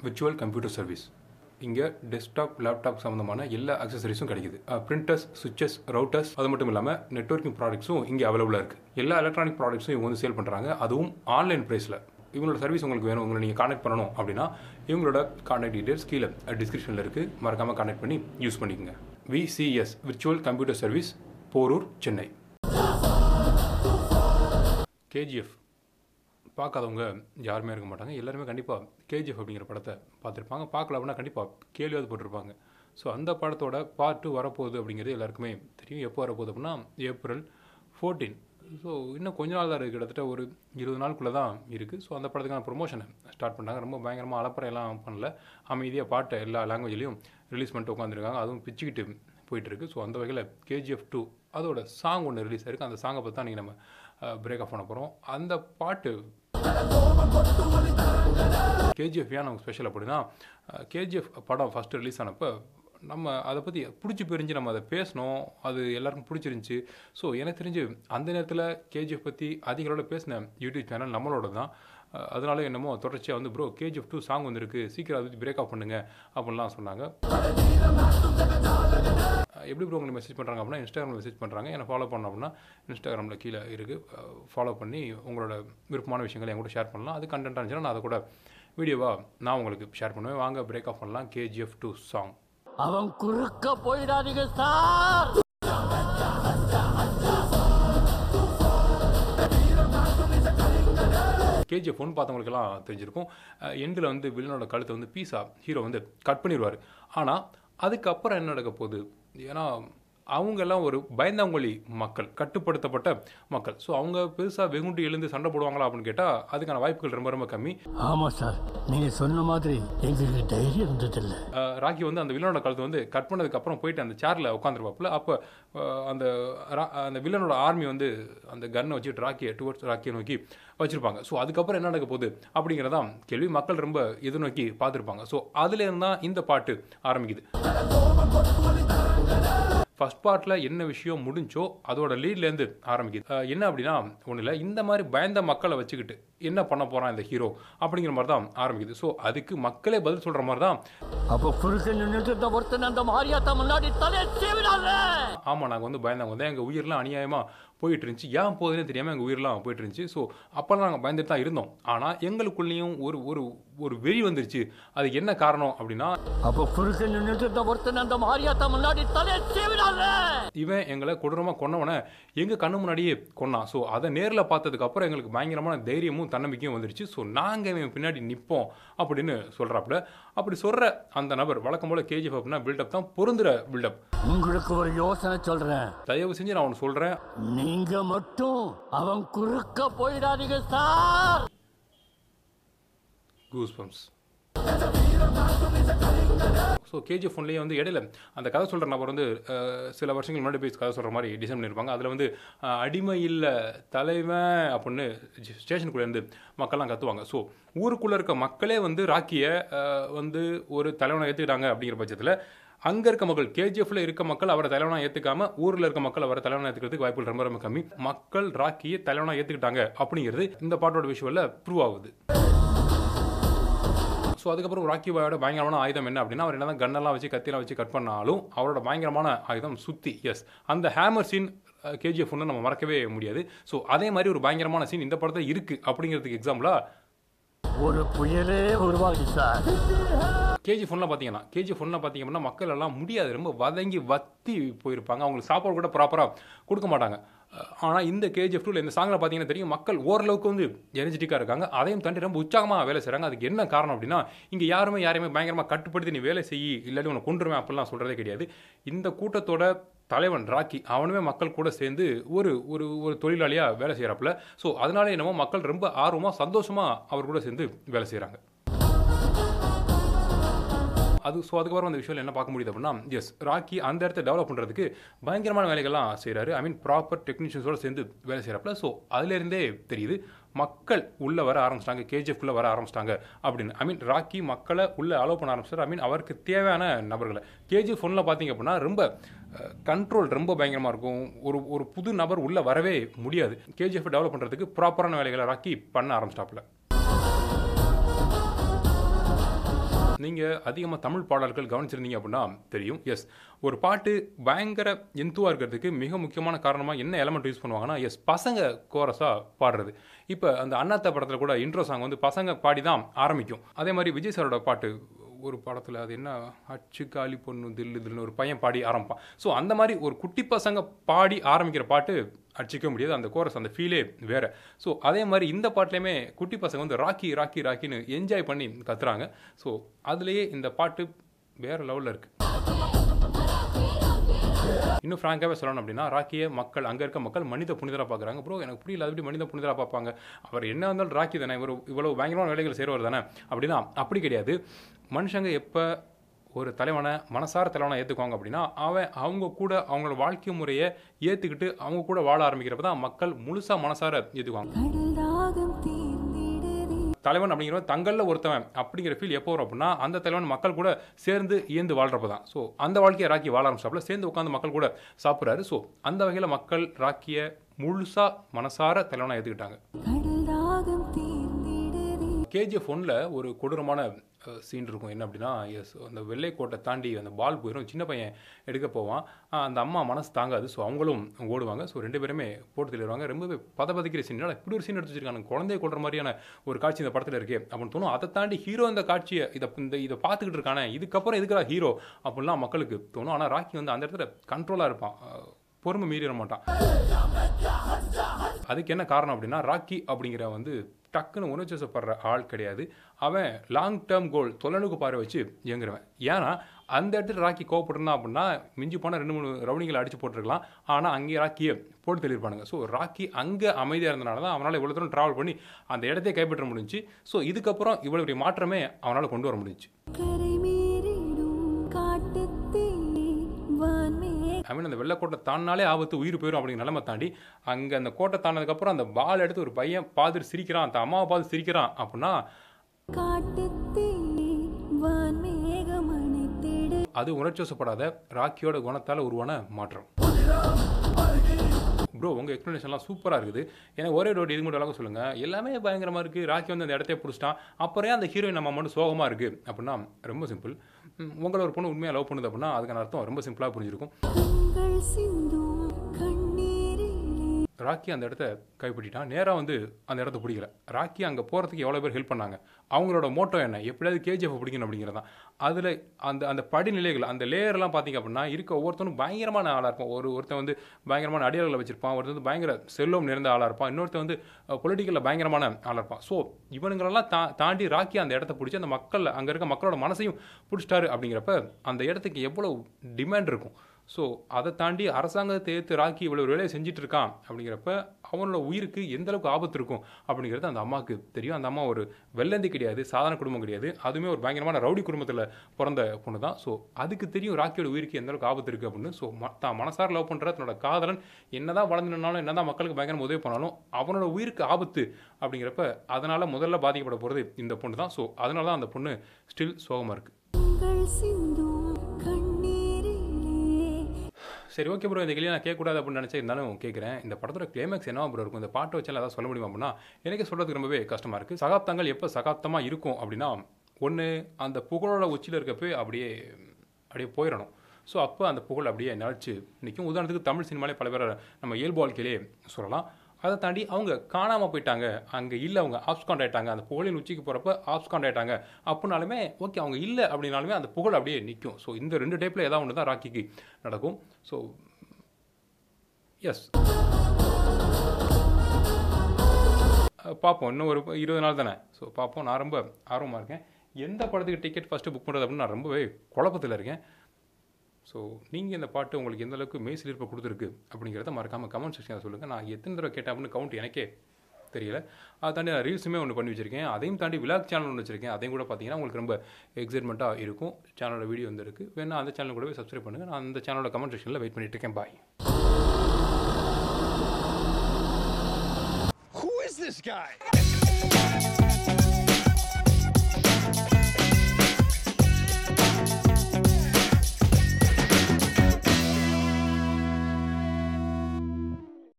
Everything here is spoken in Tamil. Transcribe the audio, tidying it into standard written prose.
Virtual computer service. இங்கே டெஸ்க்டாப் லேப்டாப் சம்மந்தமான எல்லா அக்சசரிஸும் கிடைக்குது. பிரிண்டர்ஸ், சுவிச்சஸ், ரவுட்டர்ஸ், அது மட்டும் இல்லாமல் நெட்வொர்க்கிங் ப்ராடக்ட்ஸும் இங்கே அவைலபிளாக இருக்குது. எல்லா எலக்ட்ரானிக் ப்ராடக்ட்ஸும் இவங்க வந்து சேல் பண்ணுறாங்க, அதுவும் ஆன்லைன் ப்ரைஸில். இவங்களோட சர்வீஸ் உங்களுக்கு வேணும், உங்களை நீங்கள் கான்டாக்ட் பண்ணணும் அப்படின்னா இவங்களோட கான்டாக்ட் டீட்டெயில்ஸ் கீழே டிஸ்கிரிப்ஷனில் இருக்குது, மறக்காமல் கான்டாக்ட் பண்ணி யூஸ் பண்ணிக்கோங்க. VCS virtual computer service, Porur, Chennai. KGF பார்க்காதவங்க யாருமே இருக்க மாட்டாங்க. எல்லாருமே கண்டிப்பாக கேஜிஎஃப் அப்படிங்கிற படத்தை பார்த்துருப்பாங்க. பார்க்கல அப்படின்னா கண்டிப்பாக கேள்வியாவது போட்டிருப்பாங்க. ஸோ அந்த படத்தோட பார்ட் 2 வரப்போகுது அப்படிங்கிறது எல்லாருக்குமே தெரியும். எப்போ வரப்போகுது அப்படின்னா April 14. ஸோ இன்னும் கொஞ்ச நாள் தான் இருக்குது, கிட்டத்தட்ட ஒரு 20 நாளுக்குள்ளே தான் இருக்குது. ஸோ அந்த படத்துக்கான ப்ரொமோஷனை ஸ்டார்ட் பண்ணாங்க. ரொம்ப பயங்கரமாக அலப்பறையெல்லாம் பண்ணல, அமைதியாக பாட்டை எல்லா லாங்குவேஜ்லேயும் ரிலீஸ் பண்ணிட்டு உட்காந்துருக்காங்க. அதுவும் பிச்சுக்கிட்டு போயிட்டுருக்கு. ஸோ அந்த வகையில் KGF 2 அதோட சாங் ஒன்று ரிலீஸ் ஆயிருக்கு. அந்த சாங்கை பற்றி தான் நீங்கள் நம்ம பிரேக் ஆஃப் பண்ண போகிறோம். அந்த பாட்டு KGF ஏன் நமக்கு ஸ்பெஷல் அப்படின்னா, KGF படம் ஃபஸ்ட்டு ரிலீஸ் ஆனப்போ நம்ம அதை பற்றி பிடிச்சி பிரிஞ்சு நம்ம அதை பேசினோம், அது எல்லாருக்கும் பிடிச்சிருந்துச்சி. ஸோ எனக்கு தெரிஞ்சு அந்த நேரத்தில் KGF பற்றி அதிகளோட பேசின யூடியூப் சேனல் நம்மளோட தான். அதனால என்னமோ தொடர்ச்சியாக வந்து ப்ரோ KGF 2 சாங் வந்துருக்கு, சீக்கிரம் அதை பற்றி பிரேக் ஆஃப் பண்ணுங்க அப்படின்லாம் சொன்னாங்க. எப்படி ப்ரோ உங்களுக்கு மெசேஜ் பண்ணுறாங்க அப்படின்னா இன்ஸ்டாகிராமில் மெசேஜ் பண்ணுறாங்க. என்னை ஃபாலோ பண்ணோம் அப்படின்னா இன்ஸ்டாகிராமில் கீழே இருக்குது, ஃபாலோ பண்ணி உங்களோட விருப்பமான விஷயங்களை என் கூட ஷேர் பண்ணலாம். அது கண்டென்ட்டாக இருந்துச்சுன்னா நான் அதை கூட வீடியோவாக நான் உங்களுக்கு ஷேர் பண்ணுவேன். வாங்க பிரேக் ஆஃப் பண்ணலாம். KGF 2 song. அவன் குறுக்க போயிடாதீங்க சார். KGF 1 பார்த்தவங்களுக்கெல்லாம் தெரிஞ்சிருக்கும். எண்டில் வந்து வில்லனோட கழுத்தை வந்து பீஸா ஹீரோ வந்து கட் பண்ணிடுவார். ஆனால் அதுக்கப்புறம் என்ன நடக்க போகுது, ஏன்னா அவங்கெல்லாம் ஒரு பயந்தாங்கொழி மக்கள், கட்டுப்படுத்தப்பட்ட மக்கள். ஸோ அவங்க பெருசாக வெகுண்டு எழுந்து சண்டை போடுவாங்களா அப்படின்னு கேட்டால் அதுக்கான வாய்ப்புகள் ரொம்ப ரொம்ப கம்மி. ஆமாம் சார், நீங்கள் சொன்ன மாதிரி எங்களுக்கு தைரியம் இருந்ததில்லை. ராக்கி வந்து அந்த வில்லனோட கழுத்தை வந்து கட் பண்ணதுக்கப்புறம் போயிட்டு அந்த சேரில் உட்காந்துருப்பாப்புல. அப்போ அந்த அந்த வில்லனோட ஆர்மி வந்து அந்த கன்னை வச்சுட்டு ராக்கியை நோக்கி வச்சுருப்பாங்க. ஸோ அதுக்கப்புறம் என்ன நடக்க போகுது அப்படிங்கிறதான் கேள்வி. மக்கள் ரொம்ப எதிர்நோக்கி பார்த்துருப்பாங்க. ஸோ அதுலேருந்து தான் இந்த பாட்டு ஆரம்பிக்குது. ஃபர்ஸ்ட் பார்ட்டில் என்ன விஷயம் முடிஞ்சோ அதோட லீட்லேருந்து ஆரம்பிக்குது. என்ன அப்படின்னா ஒன்றும் இல்லை, இந்த மாதிரி பயந்த மக்களை வச்சுக்கிட்டு என்ன பண்ண போகிறான் இந்த ஹீரோ அப்படிங்கிற மாதிரி தான் ஆரம்பிக்குது. ஸோ அதுக்கு மக்களே பதில் சொல்கிற மாதிரி தான். அப்போ ஒருத்தன் அந்த மாரியாத்தா முன்னாடி ஆமாம், நாங்கள் வந்து பயந்தாங்க வந்து எங்கள் உயிரெலாம் அநியாயமாக போயிட்டு இருந்துச்சு, ஏன் போகுதுன்னு தெரியாமல் எங்கள் உயிரெலாம் போயிட்டு இருந்துச்சு. ஸோ அப்போல்லாம் நாங்கள் பயந்துட்டு தான் இருந்தோம். ஆனால் எங்களுக்குள்ளேயும் ஒரு ஒரு ஒரு வெறி வந்துருச்சு. அது என்ன காரணம் அப்படின்னா, அப்போ ஒருத்தன் அந்த மாரியாத்தா முன்னாடி இவன் எங்களை கொடூரமாக கொன்னவனை எங்கள் கண்ணு முன்னாடியே கொன்னான். ஸோ அதை நேரில் பார்த்ததுக்கு அப்புறம் எங்களுக்கு பயங்கரமான தைரியமும் தன்னம்பிக்கையும் வந்துருச்சு. ஸோ நாங்கள் இவன் பின்னாடி நிற்போம் அப்படின்னு சொல்கிறாப்புல. அப்படி சொல்கிற அந்த நபர் வழக்கம் போல் KGF அப்படின்னா பில்டப் தான், பொருந்துற பில்டப். உங்களுக்கு ஒரு யோசனை சொல்கிறேன், தயவு செஞ்சு நான் ஒன்று சொல்கிறேன், நீங்க மட்டும் அவன் குறுக்க போயிடாதீங்க சார். கூஸ்பம்ஸ். ஸோ KGF 1 வந்து இடையில அந்த கதை சொல்கிற நபர் வந்து சில வருஷங்கள் முன்னாடி போய் கதை சொல்கிற மாதிரி டிசைன் பண்ணியிருப்பாங்க. அதில் வந்து அடிமை இல்லை தலைவன் அப்படின்னு ஸ்டேஷனுக்குள்ளே இருந்து மக்கள்லாம் கற்றுவாங்க. ஸோ ஊருக்குள்ளே இருக்க மக்களே வந்து ராக்கியை வந்து ஒரு தலைவனை ஏற்றுக்கிட்டாங்க. அப்படிங்கிற பட்சத்தில் அங்கே இருக்க மக்கள், KGFல இருக்க மக்கள் அவரை தலைவனாக ஏற்றுக்காம ஊரில் இருக்க மக்கள் அவரை தலைவனாக ஏற்றுக்கிறதுக்கு வாய்ப்புகள் ரொம்ப ரொம்ப கம்மி. மக்கள் ராக்கியை தலைவனாக ஏற்றுக்கிட்டாங்க அப்படிங்கிறது இந்த பாட்டோட விஷுவலில் ப்ரூவ் ஆகுது. ஸோ அதுக்கப்புறம் ராக்கி பாயோட பயங்கரமான ஆயுதம் என்ன அப்படின்னா, அவர் என்ன தான் கன்னெல்லாம் வச்சு கத்தியெல்லாம் வச்சு கட் பண்ணாலும் அவரோட பயங்கரமான ஆயுதம் சுத்தி. எஸ், அந்த ஹேமர் சீன் KGF 1 நம்ம மறக்கவே முடியாது. ஸோ அதே மாதிரி ஒரு பயங்கரமான சீன் இந்த படத்தில் இருக்குது. அப்படிங்கிறதுக்கு எக்ஸாம்பிளாக ஒரு புயலே உருவாகி சார். KGF 1 பார்த்தீங்க அப்படின்னா மக்கள் எல்லாம் முடியாது, ரொம்ப வதங்கி வத்தி போயிருப்பாங்க. அவங்களுக்கு சாப்பாடு கூட ப்ராப்பராக கொடுக்க மாட்டாங்க. ஆனால் இந்த KGF 2 இந்த சாங்கில் பார்த்தீங்கன்னா தெரியும், மக்கள் ஓரளவுக்கு வந்து எனர்ஜெட்டிக்காக இருக்காங்க. அதையும் தாண்டி ரொம்ப உற்சாகமாக வேலை செய்கிறாங்க. அதுக்கு என்ன காரணம் அப்படின்னா, இங்கே யாரையுமே பயங்கரமாக கட்டுப்படுத்தி நீ வேலை செய்யி இல்லாட்டி உன்னை கொண்டுருவேன் அப்படிலாம் சொல்கிறதே கிடையாது. இந்த கூட்டத்தோட தலைவன் ராக்கி அவனுமே மக்கள் கூட சேர்ந்து ஒரு ஒரு ஒரு தொழிலாளியாக வேலை செய்கிறாப்புல. ஸோ அதனால என்னமோ மக்கள் ரொம்ப ஆர்வமாக சந்தோஷமாக அவர் கூட சேர்ந்து வேலை செய்கிறாங்க. அதுக்கப்புறம் அந்த விஷயம் என்ன பார்க்க முடியுது அப்படின்னா, எஸ், ராக்கி அந்த இடத்த டெவலப் பண்ணுறதுக்கு பயங்கரமான வேலைகள்லாம் செய்கிறாரு. ஐ மீன் ப்ராப்பர் டெக்னீஷியன்ஸோடு சேர்ந்து வேலை செய்கிறாப்புல. ஸோ அதுலேருந்தே தெரியுது மக்கள் உள்ளே வர ஆரம்பிச்சிட்டாங்க, KGFக்குள்ளே வர ஆரம்பிச்சிட்டாங்க அப்படின்னு. ஐ மீன் ராக்கி மக்களை உள்ளே அலோவ் பண்ண ஆரம்பிச்சார். ஐ மீன் அவருக்கு தேவையான நபர்களை. KGF 1 பார்த்தீங்க அப்படின்னா ரொம்ப கண்ட்ரோல் ரொம்ப பயங்கரமாக இருக்கும். ஒரு புது நபர் உள்ளே வரவே முடியாது. KGF டெவலப் பண்ணுறதுக்கு ப்ராப்பரான வேலைகளை ராக்கி பண்ண ஆரம்பிச்சிட்டாப்புல. நீங்கள் அதிகமாக தமிழ் பாடல்கள் கவனிச்சிருந்தீங்க அப்படின்னா தெரியும். எஸ், ஒரு பாட்டு பயங்கர எந்துவாக இருக்கிறதுக்கு மிக முக்கியமான காரணமாக என்ன எலமெண்ட் யூஸ் பண்ணுவாங்கன்னா, எஸ், பசங்க கோரஸாக பாடுறது. இப்போ அந்த அண்ணாத்த படத்தில் கூட இன்ட்ரோ சாங் வந்து பசங்க பாடி தான் ஆரம்பிக்கும். அதே மாதிரி விஜய் சாரோட பாட்டு ஒரு படத்தில் அது என்ன அச்சு காலி பொண்ணு தில்லு தில்லுன்னு ஒரு பையன் பாடி ஆரம்பிப்பான். ஸோ அந்த மாதிரி ஒரு குட்டி பசங்க பாடி ஆரம்பிக்கிற பாட்டு அடிச்சிக்க முடியாது. அந்த கோரஸ் அந்த ஃபீலே வேறு. ஸோ அதே மாதிரி இந்த பாட்டிலையுமே குட்டி பசங்க வந்து ராக்கி ராக்கி ராக்கின்னு என்ஜாய் பண்ணி கத்துறாங்க. ஸோ அதுலேயே இந்த பாட்டு வேறு லெவலில் இருக்குது. இன்னும் ஃப்ராங்காகவே சொல்லணும் அப்படின்னா, ராக்கியை மக்கள் அங்கே இருக்க மக்கள் மனித புனிதராக பார்க்குறாங்க. ப்ரோ எனக்கு புரியல, அது எப்படி மனித புனிதராக பார்ப்பாங்க? அவர் என்ன இருந்தாலும் ராக்கி தானே, இவ்வளோ பயங்கரமான வேலைகள் செய்கிறவர் தானே அப்படின்னா அப்படி கிடையாது. மனுஷங்க எப்போ ஒரு தலைவனை மனசார தலைவனை ஏற்றுக்குவாங்க அப்படின்னா, அவங்க கூட அவங்களோட வாழ்க்கை முறையை ஏற்றுக்கிட்டு அவங்க கூட வாழ ஆரம்பிக்கிறப்ப தான் மக்கள் முழுசாக மனசார ஏற்றுக்குவாங்க. தலைவன் அப்படிங்கிறவன் தங்களில் ஒருத்தவன் அப்படிங்கிற ஃபீல் எப்போ வரும் அப்படின்னா, அந்த தலைவன் மக்கள் கூட சேர்ந்து இயந்து வாழ்கிறப்ப தான். ஸோ அந்த வாழ்க்கையை ராக்கி வாழ ஆரம்பிச்சாப்புல சேர்ந்து உட்காந்து மக்கள் கூட சாப்பிட்றாரு. ஸோ அந்த வகையில் மக்கள் ராக்கியை முழுசாக மனசார தலைவனாக ஏற்றுக்கிட்டாங்க. KGF 1ல் ஒரு கொடூரமான சீன் இருக்கும். என்ன அப்படின்னா, எஸ், அந்த வெள்ளைக்கோட்டை தாண்டி அந்த பால் போயிடும், சின்ன பையன் எடுக்க போவான். அந்த அம்மா மனசு தாங்காது. ஸோ அவங்களும் ஓடுவாங்க. ஸோ 2 பேருமே போட்டு தள்ளிடுவாங்க. ரொம்பவே பதபதிக்கிற சீன். இப்படி ஒரு சீன் எடுத்து வச்சிருக்காங்க, குழந்தைய கொள்ற மாதிரியான ஒரு காட்சி இந்த படத்தில் இருக்கே அப்படின்னு தோணும். அதை தாண்டி ஹீரோ இந்த காட்சியை இதை பார்த்துக்கிட்டு இருக்கானே, இதுக்கப்புறம் எதுக்குறா ஹீரோ அப்படின்லாம் மக்களுக்கு தோணும். ஆனால் ராக்கி வந்து அந்த இடத்துல கண்ட்ரோலாக இருப்பான், பொறுமை மீறிட மாட்டான். அதுக்கு என்ன காரணம் அப்படின்னா, ராக்கி அப்படிங்கிற வந்து டக்குன்னு உணர்ச்சிப்படுற ஆள் கிடையாது. அவன் லாங் டேர்ம் கோல், தொலைநோக்கு பார்வை வச்சு இயங்குறவன். ஏன்னா அந்த இடத்துல ராக்கி கோவப்பட்டுருந்தான் அப்படின்னா மிஞ்சி போனால் 2-3 ரவுடிகளை அடிச்சு போட்டிருக்கலாம். ஆனால் அங்கேயே ராக்கியை போட்டு தெளிப்பானுங்க. ஸோ ராக்கி அங்கே அமைதியாக இருந்தனால தான் அவனால் இவ்வளோ தூரம் ட்ராவல் பண்ணி அந்த இடத்தையே கைப்பற்ற முடிஞ்சு. ஸோ இதுக்கப்புறம் இவ்வளோ பெரிய மாற்றமே அவனால் கொண்டு வர முடிஞ்சு. அந்த வெள்ளைக்கோட்டை தாண்டினாலே ஆபத்து, உயிர் போயிடும் அப்படிங்கிற நிலைமை தாண்டி அங்கே அந்த கோட்டை தாண்டினதுக்கப்புறம் அந்த பால் எடுத்து ஒரு பையன் பார்த்துட்டு சிரிக்கிறான், அந்த அம்மாவை பார்த்து சிரிக்கிறான் அப்படின்னா அது உணர்ச்சிவசப்படாத ராக்கியோட குணத்தால் உருவான மாற்றம். ப்ரோ உங்கள் எக்ஸ்ப்ளனேஷன்லாம் சூப்பராக இருக்குது. எனக்கு ஒரே டவுட், இது மட்டும் விளக்க சொல்லுங்கள். எல்லாமே பயங்கரமாக இருக்குது, ராக்கி வந்து அந்த இடத்தையே பிடிச்சிட்டான், அப்புறம் அந்த ஹீரோயின் நம்ம மட்டும் சோகமாக இருக்குது அப்படின்னா ரொம்ப சிம்பிள். உங்களை ஒரு பொண்ணு உண்மையாக லவ் பண்ணுது அப்படின்னா அதுக்கான அர்த்தம் ரொம்ப சிம்பிளாக புரிஞ்சிருக்கும். ராக்கி அந்த இடத்த கைப்பற்றிட்டான், நேராக வந்து அந்த இடத்த பிடிக்கல. ராக்கி அங்கே போகிறதுக்கு எவ்வளோ பேர் ஹெல்ப் பண்ணாங்க, அவங்களோட மோட்டோ என்ன, எப்படியாவது KGF பிடிக்கணும் அப்படிங்கிறதான். அதில் அந்த படிநிலைகள், அந்த லேயர்லாம் பார்த்திங்க அப்படின்னா இருக்க ஒவ்வொருத்தனும் பயங்கரமான ஆளாக இருப்பான். ஒருத்தன் வந்து பயங்கரமான அடியாளர்களை வச்சிருப்பான், ஒருத்தர் வந்து பயங்கர செல்வம் நிறைந்த ஆளாக இருப்பான், இன்னொருத்தர் வந்து பொலிட்டிக்கலில் பயங்கரமான ஆளாக இருப்பான். ஸோ இவனுங்களெல்லாம் தாண்டி ராக்கி அந்த இடத்த பிடிச்சி அந்த மக்கள், அங்கே இருக்க மக்களோட மனசையும் பிடிச்சிட்டாரு. அப்படிங்கிறப்ப அந்த இடத்துக்கு எவ்வளோ டிமாண்ட் இருக்கும். ஸோ அதை தாண்டி அரசாங்கத்தை ஏற்று ராக்கி இவ்வளோ வேலையை செஞ்சுட்டு இருக்கான் அப்படிங்கிறப்ப அவனோட உயிருக்கு எந்த அளவுக்கு ஆபத்து இருக்கும் அப்படிங்கிறது அந்த அம்மாவுக்கு தெரியும். அந்த அம்மா ஒரு வெள்ளந்தி கிடையாது, சாதாரண குடும்பம் கிடையாது, அதுவுமே ஒரு பயங்கரமான ரவுடி குடும்பத்தில் பிறந்த பொண்ணு தான். ஸோ அதுக்கு தெரியும் ராக்கியோட உயிருக்கு எந்த அளவுக்கு ஆபத்து இருக்குது அப்படின்னு. ஸோ தான் மனசார லவ் பண்ணுற தன்னோட காதலன் என்னதான் வளர்ந்துனாலும் என்னதான் மக்களுக்கு பயங்கரம் உதவி பண்ணாலும் அவனோட உயிருக்கு ஆபத்து அப்படிங்கிறப்ப அதனால் முதல்ல பாதிக்கப்பட போகிறது இந்த பொண்ணு தான். ஸோ அதனால தான் அந்த பொண்ணு ஸ்டில் சோகமாக இருக்குது. சரி, ஓகே ப்ரோ, இந்த கேள்வி நான் கேட்கக்கூடாது அப்படின்னு நினச்சா இருந்தாலும் கேட்குறேன். இந்த படத்தோட கிளைமேக்ஸ் என்ன ப்ரோ இருக்கும்? இந்த பாட்டை வச்சாலும் அதாவது சொல்ல முடியுமா அப்படின்னா எனக்கு சொல்கிறதுக்கு ரொம்பவே கஷ்டமாக இருக்குது. சகாப்தங்கள் எப்போ சகாப்தமாக இருக்கும் அப்படின்னா, ஒன்று அந்த புகழோட உச்சியில் இருக்கப்போ அப்படியே போயிடணும். ஸோ அப்போ அந்த புகழ் அப்படியே நினச்சி நிற்கும். உதாரணத்துக்கு தமிழ் சினிமாலே பல பேர் நம்ம இயல்பு வாழ்க்கையிலே சொல்லலாம். அதை தாண்டி அவங்க காணாமல் போயிட்டாங்க, அங்கே இல்லை, அவங்க ஆப்ஸ்காண்ட் ஆகிட்டாங்க, அந்த புகழின் உச்சிக்கு போகிறப்ப ஆப்ஸ்காண்ட் ஆகிட்டாங்க அப்படின்னாலுமே ஓகே, அவங்க இல்லை அப்படின்னாலுமே அந்த புகழ் அப்படியே நிற்கும். ஸோ இந்த 2 டைப்பில் ஏதாவது ஒன்று தான் ராக்கிக்கு நடக்கும். ஸோ எஸ், பார்ப்போம். இன்னும் ஒரு 20 நாள் தானே. ஸோ பார்ப்போம். நான் ரொம்ப ஆர்வமாக இருக்கேன். எந்த படத்துக்கு டிக்கெட் ஃபஸ்ட்டு புக் பண்ணுறது அப்படின்னு நான் ரொம்பவே குழப்பத்தில் இருக்கேன். ஸோ நீங்கள் இந்த பாட்டு உங்களுக்கு எந்த அளவுக்கு மெய்சிலிருப்பை கொடுத்துருக்கு அப்படிங்கிறத மறக்காமல் கமெண்ட் செக்ஷனில் சொல்லுங்கள். நான் எத்தனை தடவை கேட்டேன் அப்படின்னு கவுண்ட் எனக்கே தெரியல. அதை தாண்டி நான் ரீல்ஸுமே ஒன்று பண்ணி வச்சுருக்கேன். அதையும் தாண்டி விலாக் சேனல் ஒன்று வச்சுருக்கேன். அதையும் கூட பார்த்தீங்கன்னா உங்களுக்கு ரொம்ப எக்ஸைட்மெண்ட்டாக இருக்கும். சேனலோட வீடியோ வந்துருக்கு, வேணா அந்த சேனல் கூடவே சப்ஸ்கிரைப் பண்ணுங்கள். நான் அந்த சேனலோட கமெண்ட் செக்ஷனில் வெயிட் பண்ணிட்டு இருக்கேன். பாய். Who is this guy?